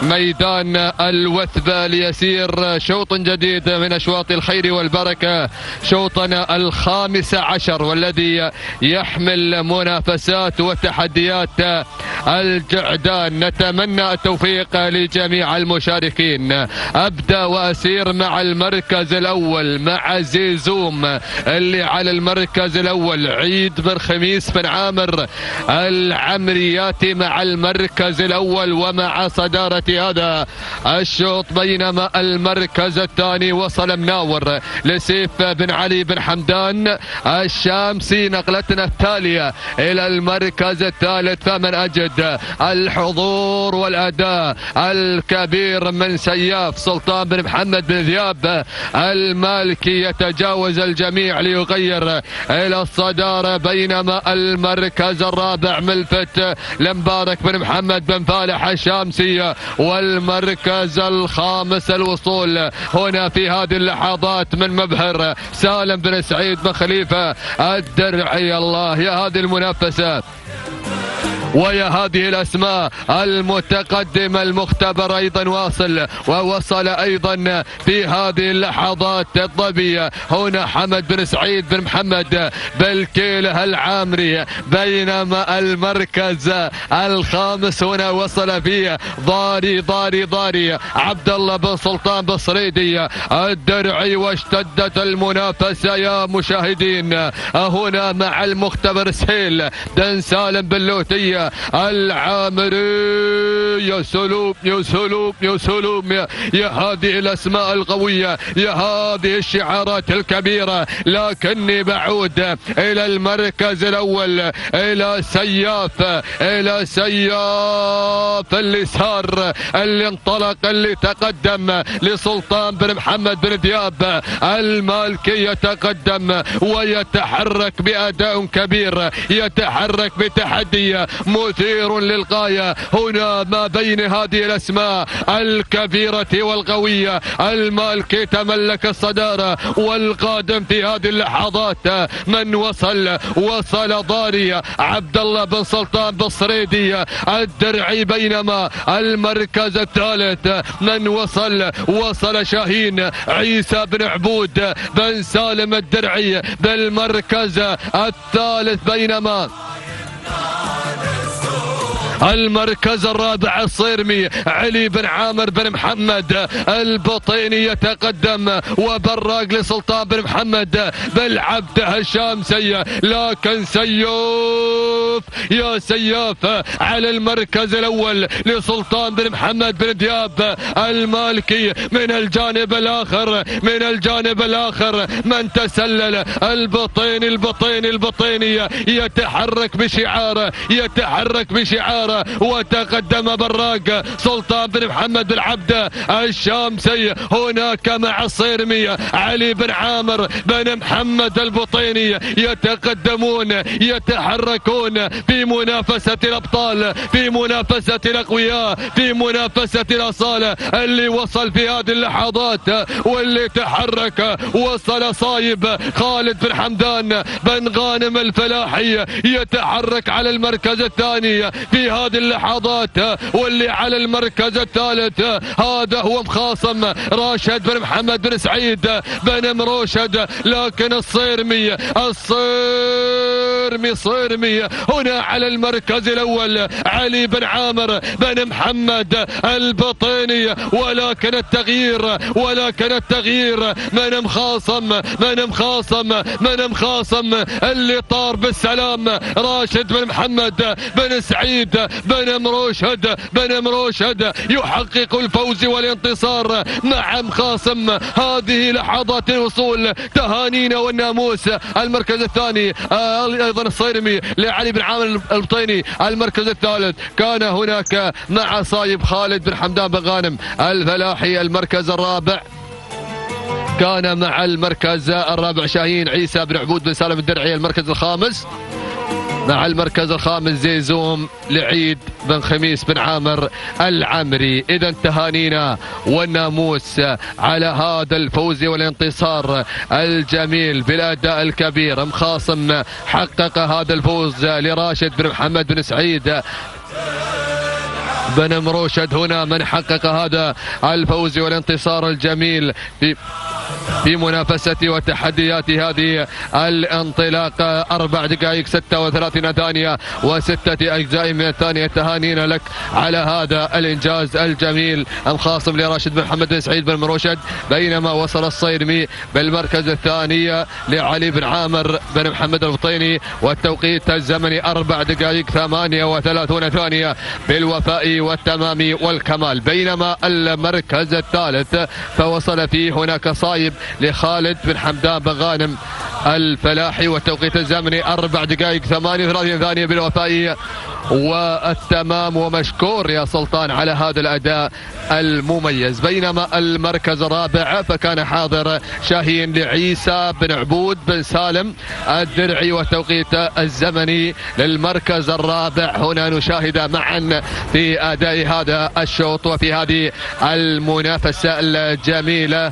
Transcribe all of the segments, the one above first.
ميدان الوثبة ليسير شوط جديد من أشواط الخير والبركة، شوطنا ال15 والذي يحمل منافسات وتحديات الجعدان. نتمنى التوفيق لجميع المشاركين. أبدأ وأسير مع المركز الأول مع زيزوم اللي على المركز الأول. عيد بن خميس بن عامر العمرياتي مع المركز الأول ومع صدارة هذا الشوط، بينما المركز الثاني وصل مناور لسيف بن علي بن حمدان الشامسي. نقلتنا التالية إلى المركز الثالث، فمن أجد الحضور والأداء الكبير من سياف سلطان بن محمد بن ذياب المالكي يتجاوز الجميع ليغير إلى الصدارة، بينما المركز الرابع ملفت لمبارك بن محمد بن فالح الشامسي، والمركز الخامس الوصول هنا في هذه اللحظات من مبهر سالم بن سعيد بن خليفة الدرعي. الله يا هذه المنافسة ويا هذه الأسماء المتقدمة. المختبر أيضا واصل ووصل أيضا في هذه اللحظات الضبية هنا حمد بن سعيد بن محمد بالكيله العامري، بينما المركز الخامس هنا وصل فيه ضاري عبد الله بن سلطان بصريدي الدرعي. واشتدت المنافسة يا مشاهدين هنا مع المختبر سهيل بن سالم بن لوتية العامري. يا سلوم يا سلوم يا سلوم يا هذه الأسماء القوية، يا هذه الشعارات الكبيرة. لكني بعود إلى المركز الأول، إلى سياف اللي سار، اللي انطلق، اللي تقدم لسلطان بن محمد بن ذياب المالكي. يتقدم ويتحرك بأداء كبير، يتحرك بتحدي مثير للغاية هنا ما بين هذه الأسماء الكبيرة والقوية. المالكي تملك الصدارة، والقادم في هذه اللحظات من وصل ضاري عبد الله بن سلطان بصريدي الدرعي، بينما المركز الثالث من وصل شاهين عيسى بن عبود بن سالم الدرعي بالمركز الثالث، بينما المركز الرابع الصيرمي علي بن عامر بن محمد البطيني يتقدم، وبراق لسلطان بن محمد بالعبده الشامسي. لكن يا سياف على المركز الأول لسلطان بن محمد بن ذياب المالكي. من الجانب الآخر من تسلل البطيني يتحرك بشعاره وتقدم براق سلطان بن محمد بالعبده الشامسي. هناك مع الصيرمي علي بن عامر بن محمد البطيني يتقدمون، يتحركون في منافسة الأبطال، في منافسة الأقوياء، في منافسة الأصالة. اللي وصل في هذه اللحظات واللي تحرك وصل صايب خالد بن حمدان بن غانم الفلاحي، يتحرك على المركز الثاني في هذه اللحظات، واللي على المركز الثالث هذا هو مخاصم راشد بن محمد بن سعيد بن مروشد. لكن الصيرمي هنا على المركز الأول علي بن عامر بن محمد البطيني. ولكن التغيير من مخاصم اللي طار بالسلام راشد بن محمد بن سعيد بن مروشد يحقق الفوز والانتصار مع مخاصم. هذه لحظات الوصول، تهانينا والناموس. المركز الثاني ايضا الصيرمي لعلي بن عامر البطيني. المركز الثالث كان هناك مع صايب خالد بن حمدان بن غانم الفلاحي. المركز الرابع كان مع المركز الرابع شاهين عيسى بن عبود بن سالم الدرعي. المركز الخامس مع المركز الخامس زيزوم لعيد بن خميس بن عامر العمري. إذا تهانينا والناموس على هذا الفوز والانتصار الجميل بالأداء الكبير. مخاصم حقق هذا الفوز لراشد بن محمد بن سعيد بن مروشد هنا من حقق هذا الفوز والانتصار الجميل في منافسة وتحديات هذه الانطلاقة. 4 دقائق 36 ثانية و6 أجزاء من الثانية. تهانينا لك على هذا الإنجاز الجميل. مخاصم لراشد بن محمد بن سعيد بن مروشد، بينما وصل الصيرمي بالمركز الثاني لعلي بن عامر بن محمد البطيني، والتوقيت الزمني 4 دقائق 38 ثانية بالوفاء والتمام والكمال. بينما المركز الثالث فوصل فيه هناك صايب لخالد بن حمدان بن غانم الفلاحي، والتوقيت الزمني 4 دقائق 38 ثانية بالوفاء والتمام. ومشكور يا سلطان على هذا الأداء المميز. بينما المركز الرابع فكان حاضر شاهين لعيسى بن عبود بن سالم الدرعي، والتوقيت الزمني للمركز الرابع هنا نشاهد معا في أداء هذا الشوط وفي هذه المنافسة الجميلة.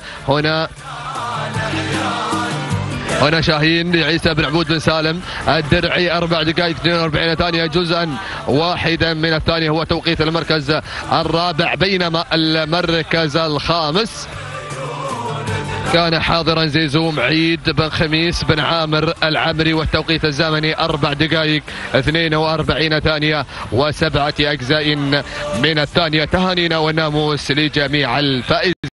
هنا شاهين لعيسى بن عبود بن سالم الدرعي 4 دقائق 42 ثانية جزءا واحدا من الثانية هو توقيت المركز الرابع. بينما المركز الخامس كان حاضرا زيزوم عيد بن خميس بن عامر العمري، والتوقيت الزمني 4 دقائق 42 ثانية و7 أجزاء من الثانية. تهانينا والناموس لجميع الفائزين.